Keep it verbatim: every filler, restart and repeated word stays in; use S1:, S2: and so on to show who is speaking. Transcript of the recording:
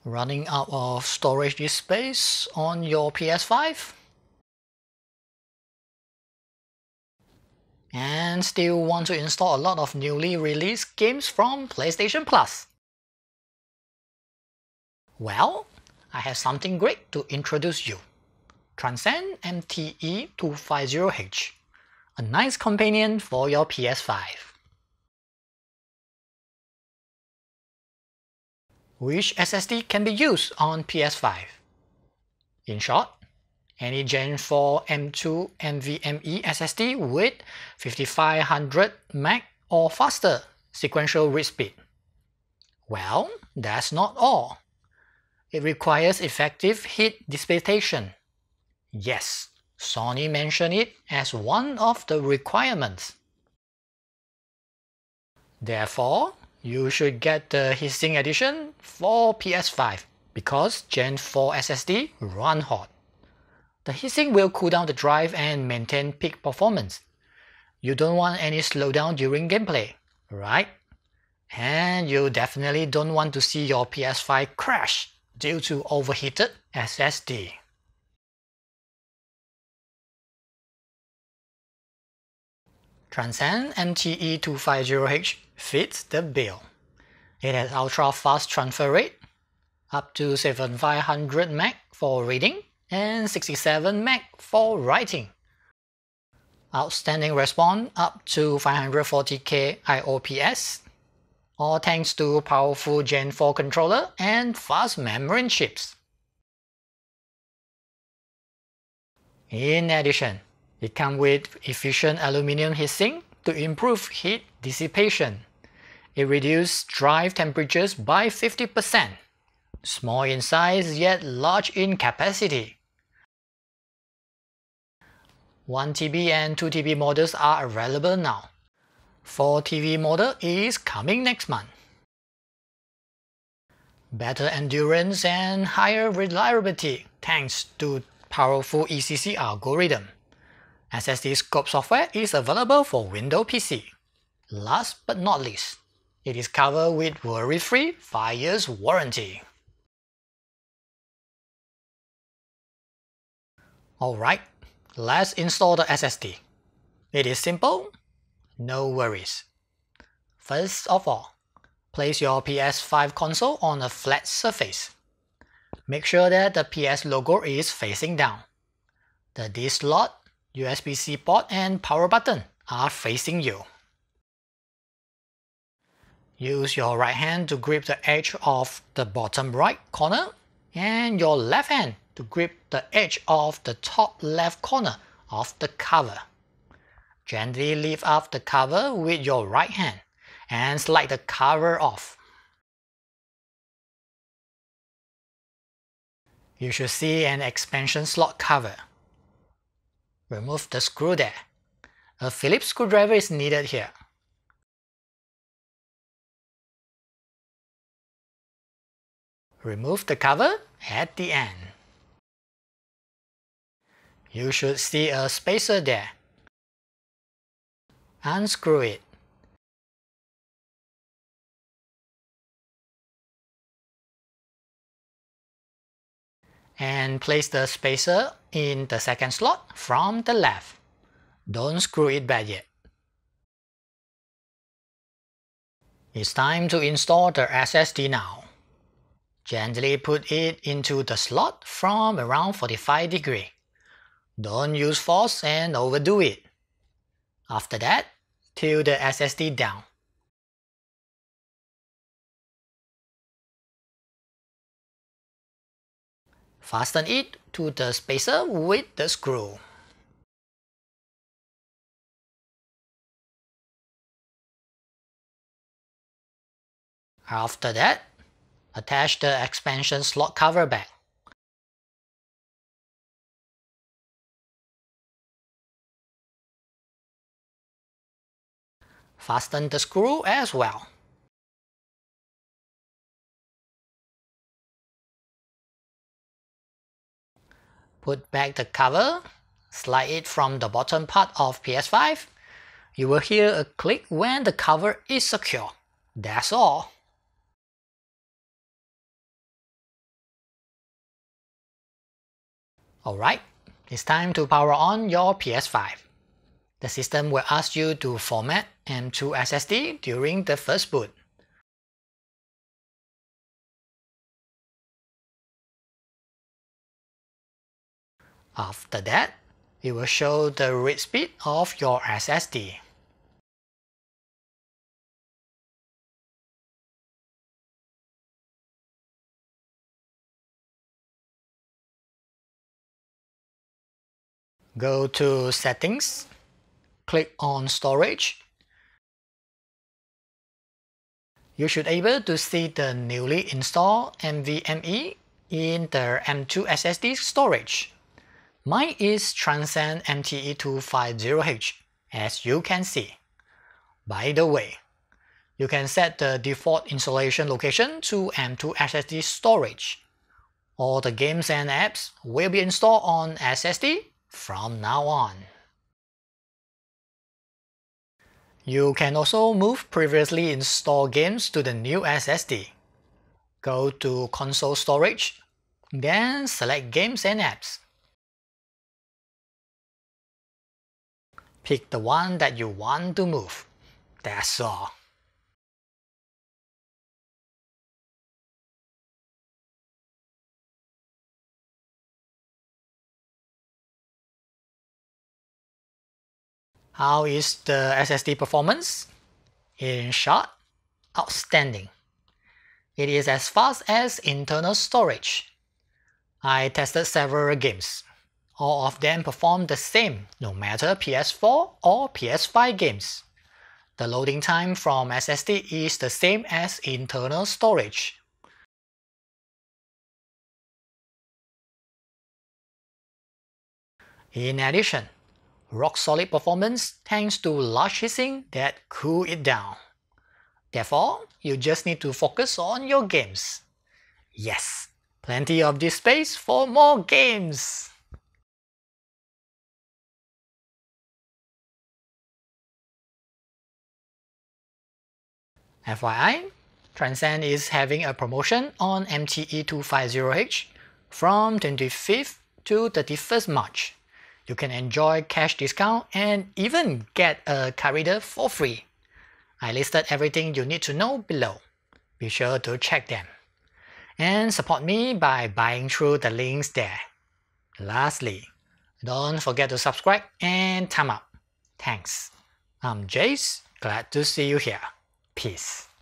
S1: Running out of storage disk space on your P S five? And still want to install a lot of newly released games from PlayStation Plus? Well, I have something great to introduce you. Transcend M T E two fifty H, a nice companion for your P S five. Which S S D can be used on P S five? In short, any Gen four M two NVMe S S D with fifty-five hundred meg or faster sequential read speed. Well, that's not all. It requires effective heat dissipation. Yes, Sony mentioned it as one of the requirements. Therefore, you should get the heatsink edition for P S five because Gen four S S D run hot. The heatsink will cool down the drive and maintain peak performance. You don't want any slowdown during gameplay, right? And you definitely don't want to see your P S five crash due to overheated S S D. Transcend M T E two fifty H fits the bill. It has ultra-fast transfer rate, up to seventy-five hundred meg for reading and sixty-seven meg for writing. Outstanding response up to five hundred forty K I O P S, all thanks to powerful Gen four controller and fast memory chips. In addition, it comes with efficient aluminum heatsink to improve heat dissipation. It reduces drive temperatures by fifty percent. Small in size yet large in capacity. one T B and two T B models are available now. four T B model is coming next month. Better endurance and higher reliability thanks to powerful E C C algorithm. S S D scope software is available for Windows P C. Last but not least, it is covered with worry-free five years warranty. Alright, let's install the S S D. It is simple, no worries. First of all, place your P S five console on a flat surface. Make sure that the P S logo is facing down. The disk slot, U S B C port and power button are facing you. Use your right hand to grip the edge of the bottom right corner and your left hand to grip the edge of the top left corner of the cover. Gently lift up the cover with your right hand and slide the cover off. You should see an expansion slot cover. Remove the screw there. A Phillips screwdriver is needed here. Remove the cover at the end. You should see a spacer there. Unscrew it. And place the spacer in the second slot from the left. Don't screw it back yet. It's time to install the S S D now. Gently put it into the slot from around forty-five degrees. Don't use force and overdo it. After that, tilt the S S D down. Fasten it to the spacer with the screw. After that, attach the expansion slot cover back. Fasten the screw as well. Put back the cover, slide it from the bottom part of P S five. You will hear a click when the cover is secure. That's all. Alright, it's time to power on your P S five. The system will ask you to format M two S S D during the first boot. After that, it will show the read speed of your S S D. Go to Settings, click on Storage. You should be able to see the newly installed NVMe in the M two S S D storage. Mine is Transcend M T E two fifty H, as you can see. By the way, you can set the default installation location to M two S S D storage. All the games and apps will be installed on S S D from now on. You can also move previously installed games to the new S S D. Go to Console Storage, then select Games and Apps. Pick the one that you want to move. That's all. How is the S S D performance? In short, outstanding. It is as fast as internal storage. I tested several games. All of them perform the same, no matter P S four or P S five games. The loading time from S S D is the same as internal storage. In addition, rock-solid performance thanks to large heatsink that cool it down. Therefore, you just need to focus on your games. Yes, plenty of disk space for more games! F Y I, Transcend is having a promotion on M T E two fifty H from twenty-fifth to thirty-first March. You can enjoy cash discount and even get a card reader for free. I listed everything you need to know below. Be sure to check them. And support me by buying through the links there. Lastly, don't forget to subscribe and thumb up. Thanks. I'm Jace, glad to see you here. Peace.